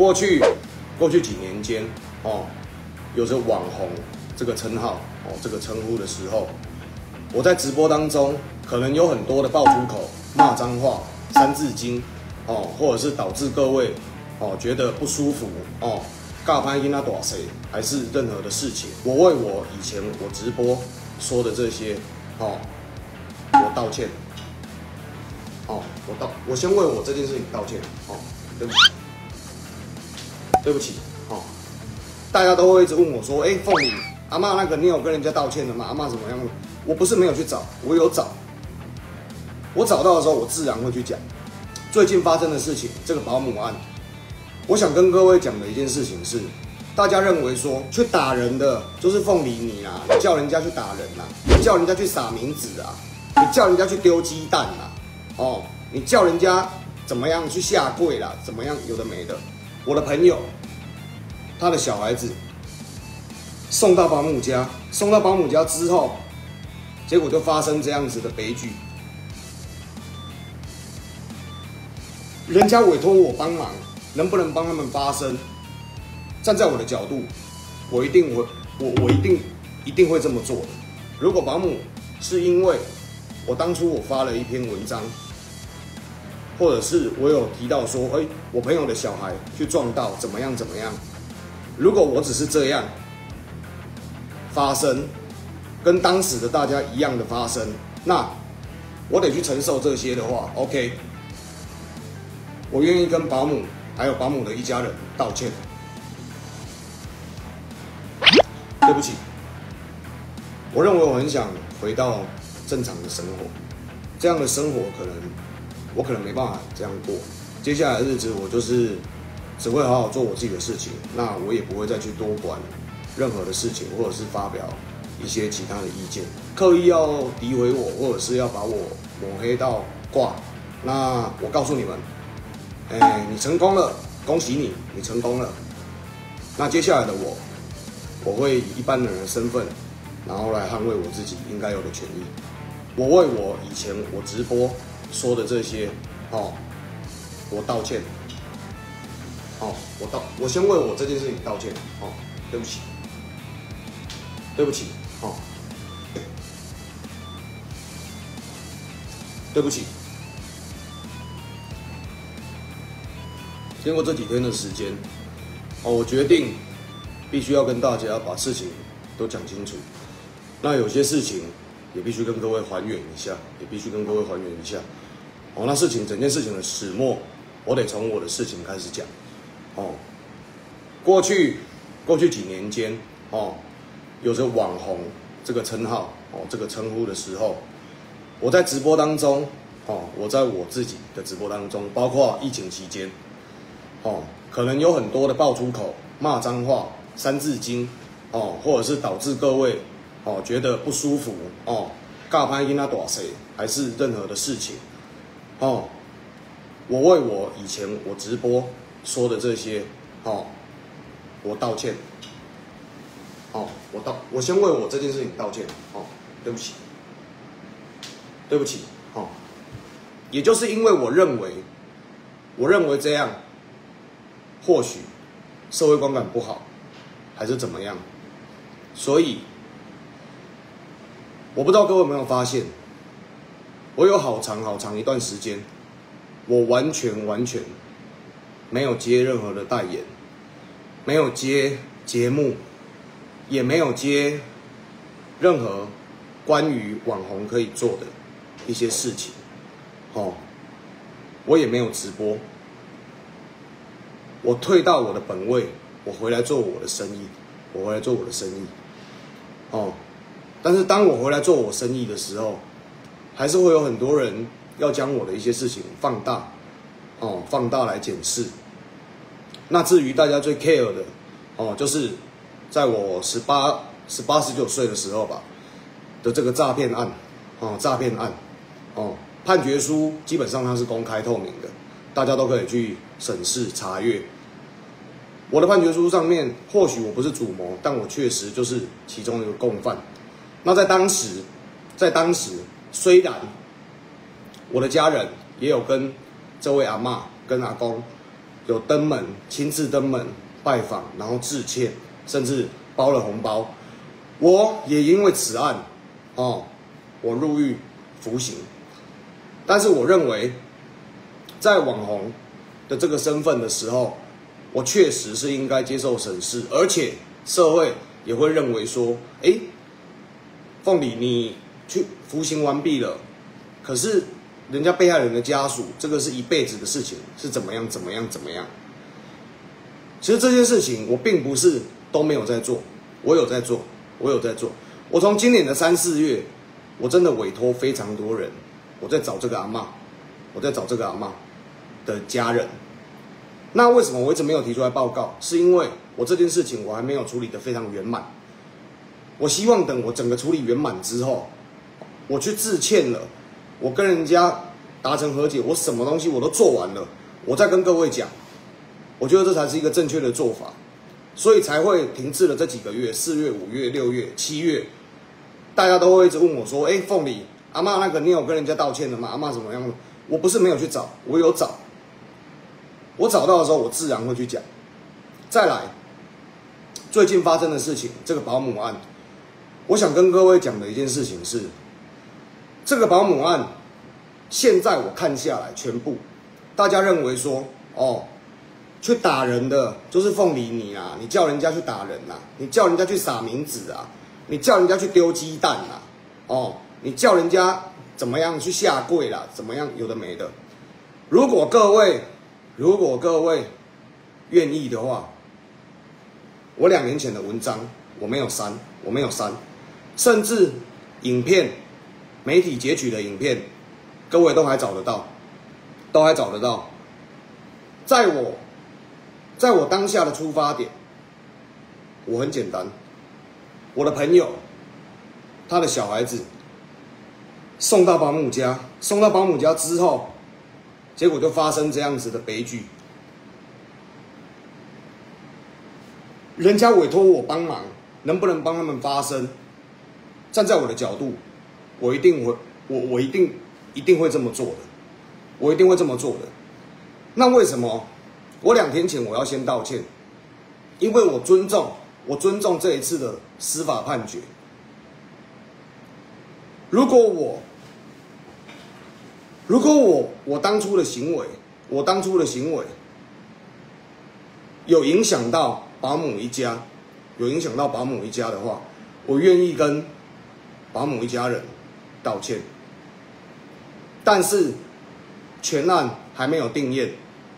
过去几年间，有着网红这个称号，这个称呼的时候，我在直播当中可能有很多的爆粗口、骂脏话、三字经，或者是导致各位觉得不舒服，尬拍因他多谁，还是任何的事情，我为我以前我直播说的这些，我道歉，我先为我这件事情道歉，对不起，大家都会一直问我说，凤梨阿嬷那个你有跟人家道歉的吗？阿嬷怎么样？我不是没有去找，我有找，我找到的时候我自然会去讲。最近发生的事情，这个保姆案，我想跟各位讲的一件事情是，大家认为说去打人的就是凤梨你啦，你叫人家去打人啦，你叫人家去撒名字啊，你叫人家去丢鸡蛋啦，你叫人家怎么样去下跪啦，怎么样有的没的。我的朋友，他的小孩子送到保姆家，之后，结果就发生这样子的悲剧。人家委托我帮忙，能不能帮他们发声？站在我的角度，我一定会这么做的。如果保姆是因为我当初我发了一篇文章，或者是我有提到说，我朋友的小孩去撞到怎么样，如果我只是这样发生，跟当时的大家一样的发生，那我得去承受这些的话 ，OK， 我愿意跟保姆还有保姆的一家人道歉，对不起，我认为我很想回到正常的生活，这样的生活我可能没办法这样过。接下来的日子，我就是只会好好做我自己的事情，那我也不会再去多管任何的事情，或者是发表一些其他的意见，刻意要诋毁我，或者是要把我抹黑到挂。那我告诉你们，你成功了，恭喜你，你成功了。那接下来的我会以一般人的身份，然后来捍卫我自己应该有的权益。我为我以前我直播说的这些，我道歉，我先为我这件事情道歉，对不起，对不起，对不起。经过这几天的时间，我决定必须要跟大家把事情都讲清楚。那有些事情也必须跟各位还原一下，那整件事情的始末，我得从我的事情开始讲。过去几年间，有着网红这个称号，这个称呼的时候，我在直播当中，我在我自己的直播当中，包括疫情期间，可能有很多的爆粗口、骂脏话、三字经，或者是导致各位觉得不舒服，尬拍因他多谁，还是任何的事情，我为我以前我直播说的这些，我道歉，我先为我这件事情道歉，对不起，对不起，也就是因为我认为这样，或许社会观感不好，还是怎么样，所以我不知道各位有没有发现，我有好长一段时间，我完全没有接任何的代言，没有接节目，也没有接任何关于网红可以做的一些事情，我也没有直播，我退到我的本位，我回来做我的生意，但是当我回来做我生意的时候，还是会有很多人要将我的一些事情放大来检视。那至于大家最 care 的，就是在我18、19岁的时候吧的这个诈骗案，判决书基本上它是公开透明的，大家都可以去审视查阅。我的判决书上面，或许我不是主谋，但我确实就是其中一个共犯。那在当时，虽然我的家人也有跟这位阿嬷跟阿公有登门，亲自登门拜访，然后致歉，甚至包了红包。我也因为此案，我入狱服刑。但是我认为，在网红的这个身份的时候，我确实是应该接受审视，而且社会也会认为说，凤梨你去服刑完毕了，可是人家被害人的家属，这个是一辈子的事情，是怎么样。其实这件事情我并不是都没有在做，我有在做。我从今年的3、4月，我真的委托非常多人，我在找这个阿嬷的家人。那为什么我一直没有提出来报告？是因为我这件事情我还没有处理得非常圆满。我希望等我整个处理圆满之后，我去致歉了，我跟人家达成和解，我什么东西我都做完了，我再跟各位讲。我觉得这才是一个正确的做法，所以才会停滞了这几个月，4月、5月、6月、7月，大家都会一直问我说：“凤梨阿嬷那个你有跟人家道歉了吗？阿嬷怎么样？”我不是没有去找，我有找。我找到的时候，我自然会去讲。再来，最近发生的事情，这个保姆案，我想跟各位讲的一件事情是，这个保姆案，现在我看下来，全部大家认为说，去打人的就是凤梨你啦，你叫人家去打人啦，你叫人家去撒冥纸啊，你叫人家去丢鸡蛋啦，你叫人家怎么样去下跪啦，怎么样有的没的。如果各位愿意的话，我2年前的文章我没有删，甚至影片媒体截取的影片，各位都还找得到。在我当下的出发点，我很简单，我的朋友他的小孩子送到保姆家之后，结果就发生这样子的悲剧。人家委托我帮忙，能不能帮他们发声？站在我的角度，我一定会这么做的。那为什么我2天前我要先道歉？因为我尊重这一次的司法判决。如果我当初的行为，有影响到保姆一家的话，我愿意跟保姆一家人道歉。但是全案还没有定谳，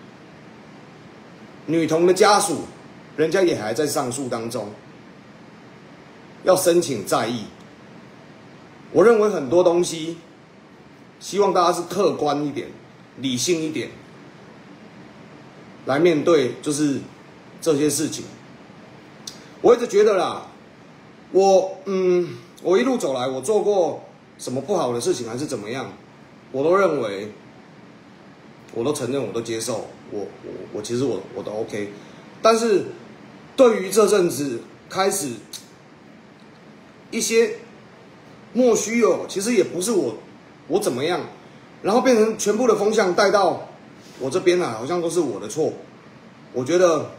女童的家属人家也还在上诉当中，要申请再议。我认为很多东西，希望大家是客观一点、理性一点来面对，就是这些事情。我一直觉得啦，我一路走来，我做过什么不好的事情还是怎么样，我都认为，我都承认，我都接受，我其实我都 OK。但是对于这阵子开始一些莫须有，其实也不是我怎么样，然后变成全部的风向带到我这边来，好像都是我的错。我觉得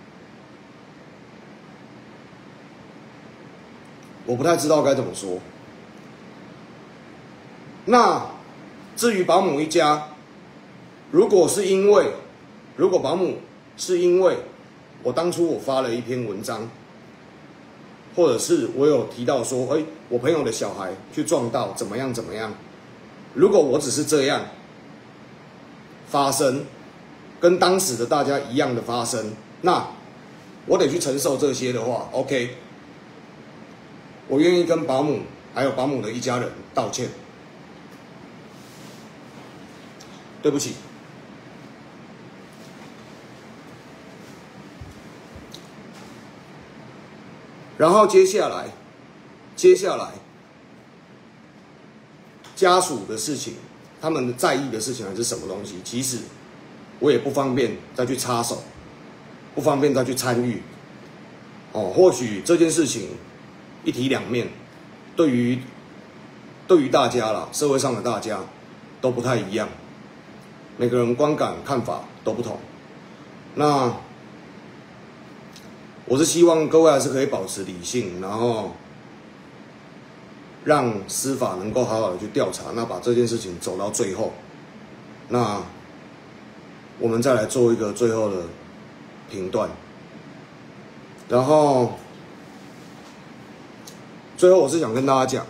我不太知道该怎么说。那至于保姆一家，如果保姆是因为我当初我发了一篇文章，或者是我有提到说，我朋友的小孩去撞到怎么样，如果我只是这样发生，跟当时的大家一样的发生，那我得去承受这些的话 ，OK， 我愿意跟保姆还有保姆的一家人道歉，对不起。然后接下来家属的事情，他们在意的事情还是什么东西？其实我也不方便再去插手，不方便再去参与。或许这件事情一体两面，对于大家啦，社会上的大家都不太一样，每个人观感看法都不同。 那我是希望各位还是可以保持理性，然后让司法能够好好的去调查，那把这件事情走到最后，那我们再来做一个最后的评断。然后最后我是想跟大家讲，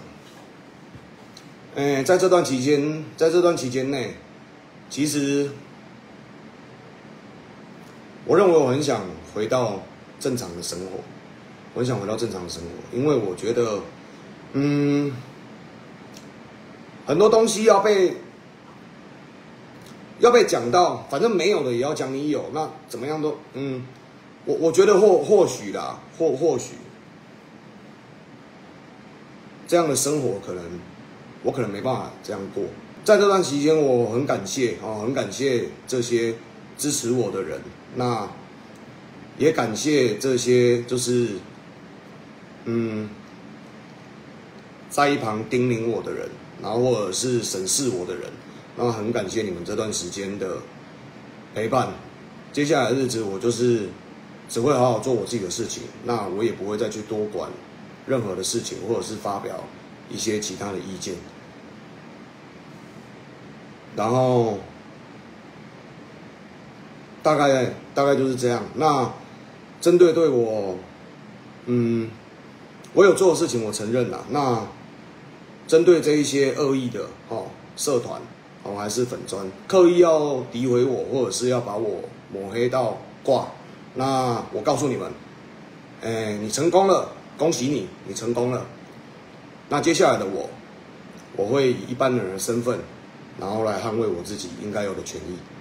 在这段期间内，其实我认为我很想回到正常的生活，我很想回到正常的生活，因为我觉得，很多东西要被讲到，反正没有的也要讲你有，那怎么样都，我觉得或许啦，或许这样的生活我可能没办法这样过。在这段期间，我很感谢这些支持我的人，那也感谢这些就是在一旁叮咛我的人，然后或者是审视我的人，那很感谢你们这段时间的陪伴。接下来的日子，我就是只会好好做我自己的事情，那我也不会再去多管任何的事情，或者是发表一些其他的意见。然后大概就是这样。那针对我，我有做的事情，我承认啦。那针对这一些恶意的社团还是粉专，刻意要诋毁我，或者是要把我抹黑到挂，那我告诉你们，你成功了，恭喜你，你成功了。那接下来的我会以一般人的身份，然后来捍卫我自己应该有的权益。